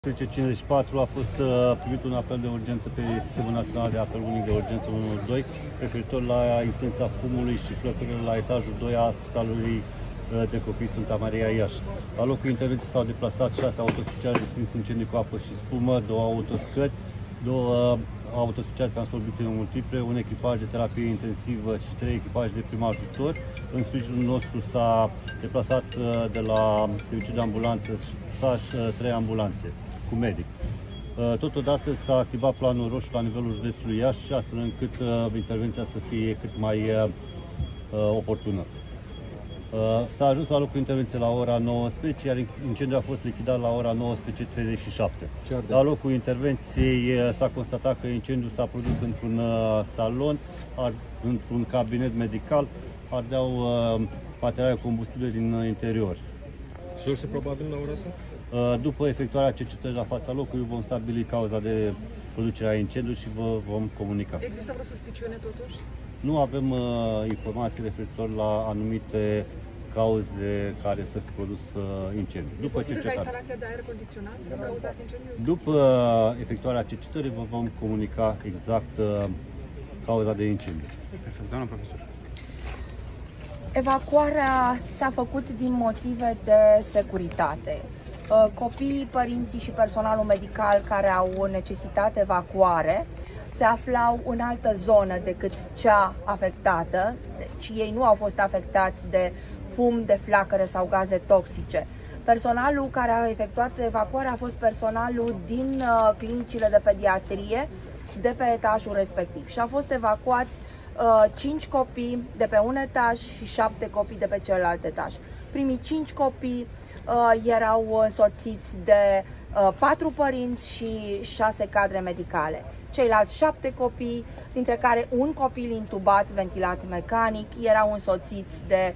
1054 a fost primit un apel de urgență pe Sistemul Național de Apel Unic de Urgență 112 referitor la incidența fumului și flăcărilor la etajul 2 a Spitalului de Copii Sfânta Maria Iași. La locul intervenției s-au deplasat 6 autospeciali de stins incendii cu apă și spumă, 2 autoscări, 2 autospeciali transport victime multiple, un echipaj de terapie intensivă și 3 echipaje de prim ajutor. În sprijinul nostru s-a deplasat de la serviciul de ambulanță 3 ambulanțe cu medic. Totodată s-a activat planul roșu la nivelul județului Iași, astfel încât intervenția să fie cât mai oportună. S-a ajuns la locul intervenției la ora 19, iar incendiul a fost lichidat la ora 19:37. La locul intervenției s-a constatat că incendiul s-a produs într-un salon, într-un cabinet medical, ardeau materiale combustibile din interior. Surse probabil la ora asta? După efectuarea cercetării la fața locului vom stabili cauza de producere a incendiului și vă vom comunica. Există vreo suspiciune totuși? Nu avem informații referitor la anumite cauze care să fi produs incendiu. După cercetare. Ca instalația de aer condiționat să fi cauzat incendiul? După efectuarea cercetării vă vom comunica exact cauza de incendiu. Perfect, doamna profesor. Evacuarea s-a făcut din motive de securitate. Copiii, părinții și personalul medical care au necesitat evacuare se aflau în altă zonă decât cea afectată, deci ei nu au fost afectați de fum, de flacăre sau gaze toxice. Personalul care a efectuat evacuarea a fost personalul din clinicile de pediatrie de pe etajul respectiv și au fost evacuați 5 copii de pe un etaj și 7 copii de pe celălalt etaj. Primii 5 copii erau însoțiți de 4 părinți și 6 cadre medicale. Ceilalți 7 copii, dintre care un copil intubat, ventilat mecanic, erau însoțiți de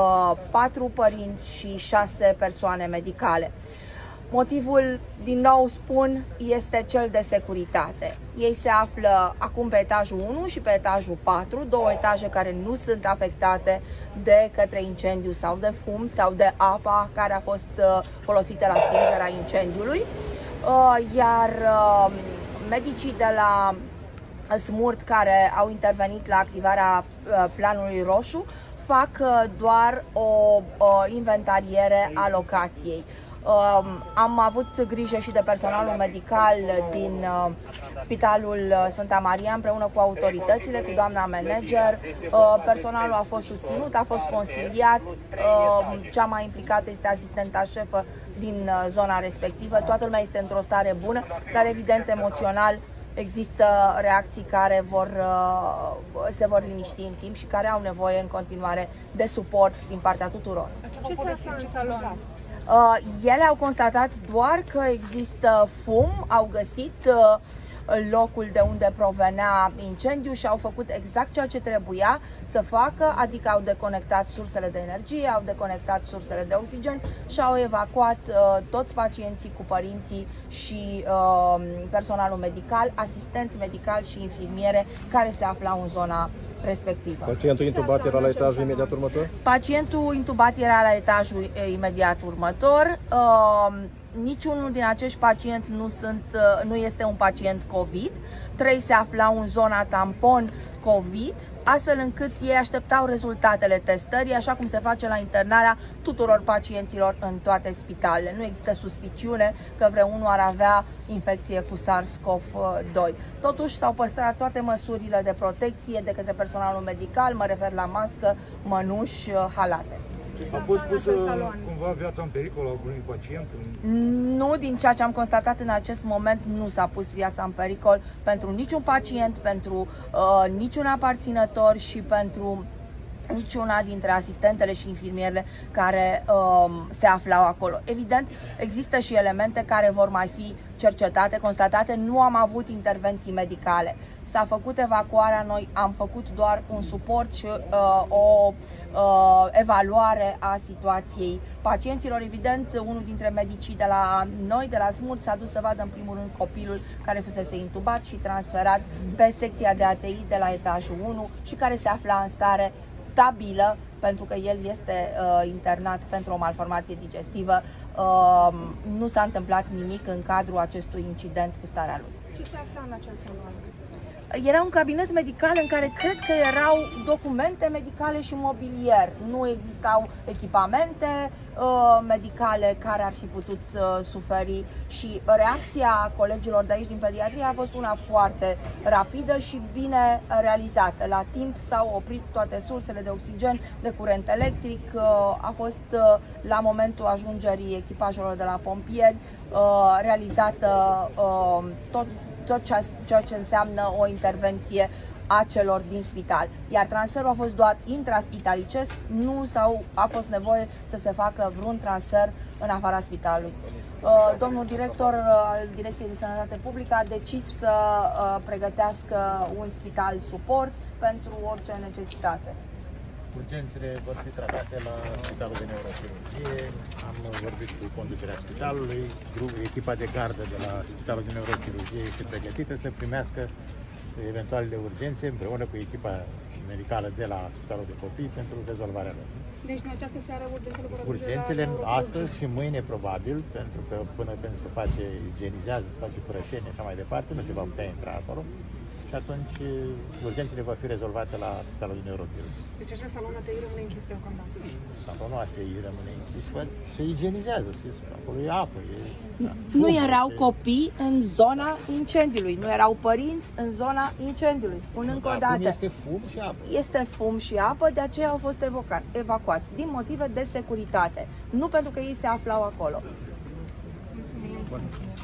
4 părinți și 6 persoane medicale. Motivul, din nou spun, este cel de securitate. Ei se află acum pe etajul 1 și pe etajul 4, două etaje care nu sunt afectate de către incendiu sau de fum sau de apa care a fost folosită la stingerea incendiului. Iar medicii de la SMURD care au intervenit la activarea planului roșu fac doar o inventariere a locației. Am avut grijă și de personalul medical din Spitalul Sfânta Maria împreună cu autoritățile, cu doamna manager. Personalul a fost susținut, a fost consiliat. Cea mai implicată este asistenta șefă din zona respectivă. Toată lumea este într-o stare bună, dar evident emoțional există reacții care se vor liniști în timp și care au nevoie în continuare de suport din partea tuturor. Ce s-a luat? Ele au constatat doar că există fum, au găsit locul de unde provenea incendiu și au făcut exact ceea ce trebuia să facă, adică au deconectat sursele de energie, au deconectat sursele de oxigen și au evacuat toți pacienții cu părinții și personalul medical, asistenți medicali și infirmiere care se aflau în zona respectivă. Pacientul intubat era la etajul imediat următor? Pacientul intubat era la etajul imediat următor. Niciunul din acești pacienți nu este un pacient COVID. 3 se aflau în zona tampon COVID, astfel încât ei așteptau rezultatele testării, așa cum se face la internarea tuturor pacienților în toate spitalele. Nu există suspiciune că vreunul ar avea infecție cu SARS-CoV-2. Totuși s-au păstrat toate măsurile de protecție de către personalul medical, mă refer la mască, mănuși, halate. A fost pusă cumva viața în pericol a unui pacient? Nu, din ceea ce am constatat în acest moment, nu s-a pus viața în pericol pentru niciun pacient, pentru niciun aparținător și pentru niciuna dintre asistentele și infirmierele care se aflau acolo. Evident, există și elemente care vor mai fi cercetate, constatate. Nu am avut intervenții medicale. S-a făcut evacuarea, noi am făcut doar un suport și o evaluare a situației pacienților. Evident, unul dintre medicii de la noi, de la SMURD, s-a dus să vadă în primul rând copilul care fusese intubat și transferat pe secția de ATI de la etajul 1 și care se afla în stare stabilă, pentru că el este internat pentru o malformație digestivă. Nu s-a întâmplat nimic în cadrul acestui incident cu starea lui. Ce se afla în acel salon? Era un cabinet medical în care cred că erau documente medicale și mobilier. Nu existau echipamente medicale care ar fi putut suferi și reacția colegilor de aici din pediatrie a fost una foarte rapidă și bine realizată. La timp s-au oprit toate sursele de oxigen, de curent electric, a fost la momentul ajungerii echipajelor de la pompieri realizată tot ceea ce înseamnă o intervenție a celor din spital. Iar transferul a fost doar intraspitalicesc, a fost nevoie să se facă vreun transfer în afara spitalului. Domnul director al Direcției de Sănătate Publică a decis să pregătească un spital suport pentru orice necesitate. Urgențele vor fi tratate la Spitalul de Neurochirurgie. Am vorbit cu conducerea spitalului. Echipa de gardă de la Spitalul de Neurochirurgie este pregătită să primească eventualele urgențe împreună cu echipa medicală de la Spitalul de Copii pentru rezolvarea lor. Deci în această seară urgențele vor Urgențele astăzi și mâine probabil, pentru că până când se face igienizează, se face curățenie și așa mai departe, nu se va putea intra acolo. Și atunci urgențele vor fi rezolvate la Spitalul de Neurochirurgie. Deci acest salon ATI rămâne închis deocamdată. Salonul ATI rămâne închis, se igienizează, acolo e apă. Nu erau copii în zona incendiului, nu erau părinți în zona incendiului, spun încă o dată. Este fum și apă. Este fum și apă, de aceea au fost evacuați, din motive de securitate, nu pentru că ei se aflau acolo. Mulțumim.